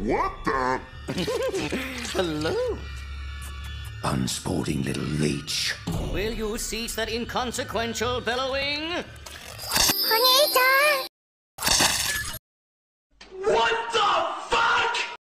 What the? Hello. Unsporting little leech. Will you cease that inconsequential bellowing? お兄ちゃん